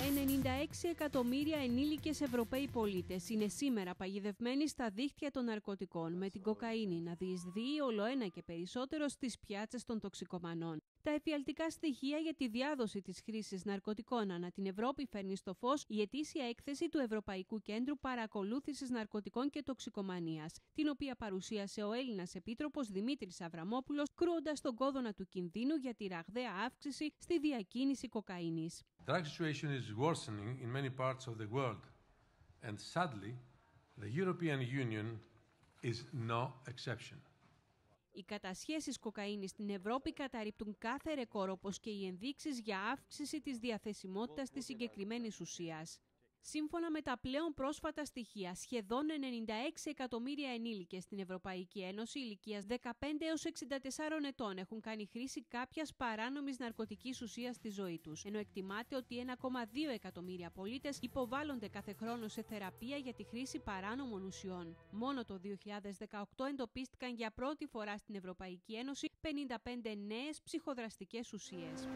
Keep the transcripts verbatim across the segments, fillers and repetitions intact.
ενενήντα έξι εκατομμύρια ενήλικες Ευρωπαίοι πολίτες είναι σήμερα παγιδευμένοι στα δίχτυα των ναρκωτικών, με την κοκαίνη να διεισδύει ολοένα και περισσότερο στις πιάτσες των τοξικομανών. Τα εφιαλτικά στοιχεία για τη διάδοση της χρήσης ναρκωτικών ανά την Ευρώπη φέρνει στο φως η ετήσια έκθεση του Ευρωπαϊκού Κέντρου Παρακολούθησης Ναρκωτικών και Τοξικομανίας, την οποία παρουσίασε ο Έλληνας Επίτροπος Δημήτρης Αβραμόπουλος, κρούοντας τον κόδωνα του κινδύνου για τη ραγδαία αύξηση στη διακίνηση κοκαίνης. The drug situation is worsening in many parts of the world, and sadly, the European Union is no exception. Οι κατασχέσεις κοκαίνης στην Ευρώπη καταρρίπτουν κάθε ρεκόρ, όπως και οι ενδείξεις για αύξηση της διαθεσιμότητας της συγκεκριμένης ουσίας. Σύμφωνα με τα πλέον πρόσφατα στοιχεία, σχεδόν ενενήντα έξι εκατομμύρια ενήλικες στην Ευρωπαϊκή Ένωση ηλικίας δεκαπέντε έως εξήντα τεσσάρων ετών έχουν κάνει χρήση κάποιας παράνομης ναρκωτικής ουσίας στη ζωή τους, ενώ εκτιμάται ότι ένα κόμμα δύο εκατομμύρια πολίτες υποβάλλονται κάθε χρόνο σε θεραπεία για τη χρήση παράνομων ουσιών. Μόνο το δύο χιλιάδες δεκαοκτώ εντοπίστηκαν για πρώτη φορά στην Ευρωπαϊκή Ένωση πενήντα πέντε νέες ψυχοδραστικές ουσίες.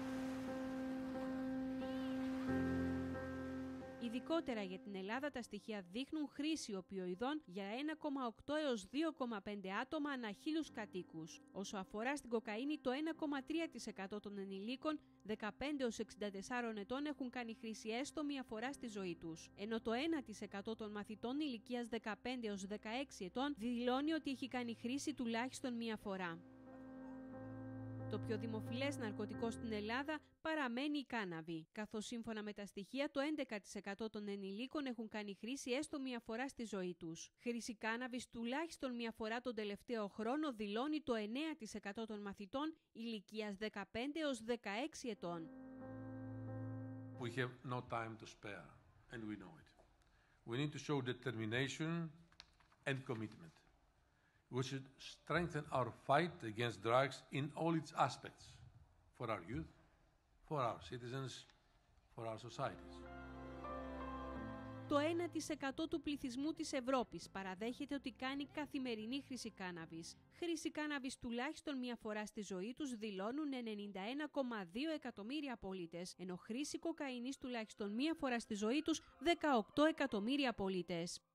Ειδικότερα για την Ελλάδα, τα στοιχεία δείχνουν χρήση οπιοειδών για ένα κόμμα οκτώ έως δύο κόμμα πέντε άτομα ανά χίλιους κατοίκους. Όσο αφορά στην κοκαίνη, το ένα κόμμα τρία τοις εκατό των ενηλίκων δεκαπέντε έως εξήντα τεσσάρων ετών έχουν κάνει χρήση έστω μία φορά στη ζωή τους, ενώ το ένα τοις εκατό των μαθητών ηλικίας δεκαπέντε έως δεκαέξι ετών δηλώνει ότι έχει κάνει χρήση τουλάχιστον μία φορά. Το πιο δημοφιλές ναρκωτικό στην Ελλάδα παραμένει η κάναβη, καθώς σύμφωνα με τα στοιχεία το έντεκα τοις εκατό των ενηλίκων έχουν κάνει χρήση έστω μία φορά στη ζωή τους. Χρήση κάναβης τουλάχιστον μία φορά τον τελευταίο χρόνο δηλώνει το εννέα τοις εκατό των μαθητών ηλικίας δεκαπέντε έως δεκαέξι ετών. We have no time to spare, and we know it. We need to show determination and commitment. We should strengthen our fight against drugs in all its aspects, for our youth, for our citizens, for our societies. Το ένα τοις εκατό του πληθυσμού της Ευρώπης παραδέχεται ότι κάνει καθημερινή χρήση κάναβης. Χρήση κάναβης τουλάχιστον μία φορά στη ζωή τους δηλώνουν ενενήντα ένα κόμμα δύο εκατομμύρια πολίτες, ενώ χρήση κοκαίνης τουλάχιστον μία φορά στη ζωή τους δεκαοκτώ εκατομμύρια πολίτες.